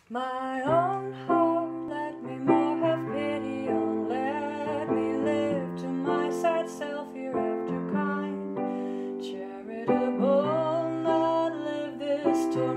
My own heart, let me more have pity on, let me live to my sad self hereafter kind. Charitable, not live this tormented